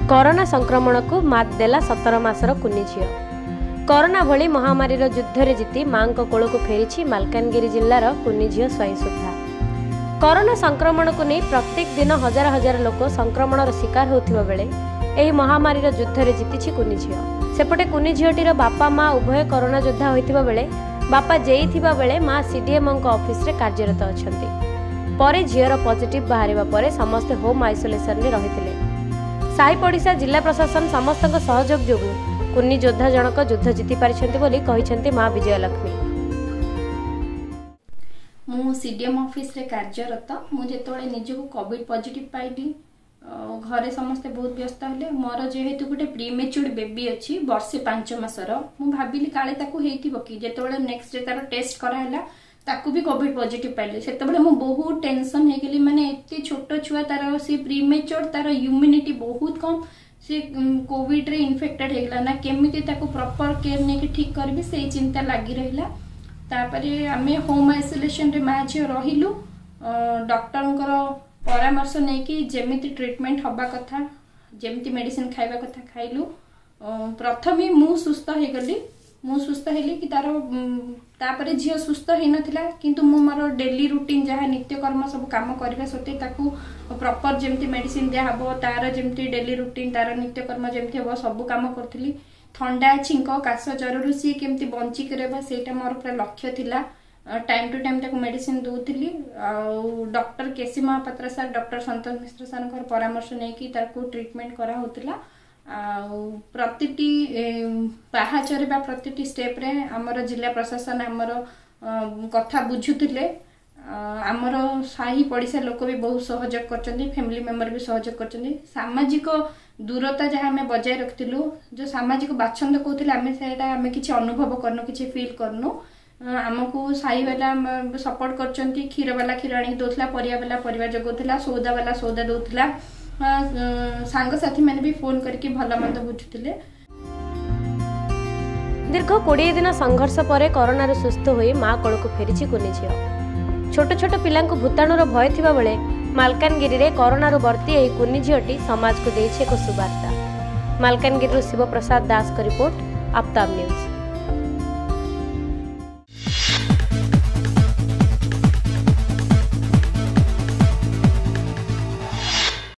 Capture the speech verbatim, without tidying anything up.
Corona संक्रमण को मात देला सतर मासर कुनी झियो। कोरोना भली महामारी युद्ध जीति माँ कोल को फेरी मालकानगिरी जिलार कुनी झियो स्वयं सुधा। कोरोना संक्रमण को नहीं प्रत्येक दिन हजार हजार लोक संक्रमण शिकार होता बेले यह महामारी युद्ध जीति कुनी झियो। सेपटे कुनी झियोटीर बापा माँ उभय कोरोना योद्धा होता बेले बापा जेईथिबा बेले माँ सीडीएमओ ऑफिस रे कार्यरत अछंती। परे झियर पॉजिटिव बाहरिबा परे समस्त होम आइसोलेशन रे रहिथिले। साई पड़िशा जिला प्रशासन समस्त सहयोग जोगु कुनी योद्धा जनक युद्ध जीति पारिछंती बोली कहिछंती माँ विजयलक्ष्मी। मु सीडीएम ऑफिस रे कार्यरत मु जेतोळे निजको कोविड पॉजिटिव पाइली घरे समस्ते बहुत व्यस्त हेले। मोर जेहेतु गोटे प्रीमेच्योर बेबी अच्छी वर्षे पांच मासर मु भाबिली काले ताकू हेतिबो कि जेतोळे नेक्स्ट डे तार टेस्ट करा हला ताकू भी कोविड पॉजिटिव पाइले। सेतबेले मु बहुत टेंशन हे गेली माने एते छोटो छुआ तार से प्रीमेच्योर तार इम्यूनिटी बहुत कम से कोविड रे इन्फेक्टेड हे गेला ना केमिति ताकू प्रॉपर केयर ने कि ठीक करबी से चिंता लागि रहिला। तापरे आमे होम आइसोलेशन रे मा जे रहिलु डॉक्टरंकर परामर्श नहीं कि जेमिति ट्रीटमेंट हवा कथा जेमिति मेडिसिन खाइबा कथा खाइलु। प्रथम मु सुस्थ हे गली मु सुस्थ हेली कि तार तापरे झियो सुस्थ हे नथिला किंतु मु मोर डेली रूटीन जहा नित्य कर्म सब काम करबा सते ताकू प्रॉपर जेमिति मेडिसिन दिया हबो तार जेमिति डेली रूटीन तार नित्य कर्म जेमिति हबो सब काम करथिली। ठंडा छिंक काश जरूर सी केमिति बंची करबा सेटा मोर पूरा लक्ष्य थिला। टाइम टू टाइम ताको मेडिसिन दूथिली। Doctor K C Mahapatra sir doctor Santosh Mishra sir परामर्श नहीं कि ताको ट्रीटमेंट करा होतिला। प्रतिटी पाहाचरे बा प्रतिटी स्टेप रे हमर जिला प्रशासन हमर कथा बुझुतिले। हमर साही पड़िसा लोक भी बहुत सहयोग करचंदी फैमिली मेंबर भी सहयोग करचंदी। सामाजिक दूरता जहाँ हमें बजाय रखतिलु जो सामाजिक बाछंद कहथिले हमें सेटा हमें किछि अनुभव करनो किछि फील करनो। आमको साई वाला सपोर्ट करचंती क्षीर वाला क्षीर आनी दोथला परिया वाला परिया जगोथला सौदा वाला सौदा दोथला सांग साथी मैंने भी फोन करके भला मंद बुझुतिले। दीर्घ बीस दिन संघर्ष परे कोरोना सुस्थ होई माँ कोल को फेरी कुनी झियो। छोट छोट पिलांको भूताणुर भय थिबा बेले मालकानगिरी रे कोरोना बर्ती एही कुनी झियोटी समाज को देइछे एक सुबार्ता। मालकानगिरी शिव प्रसाद दास का रिपोर्ट आफ्ताब न्यूज।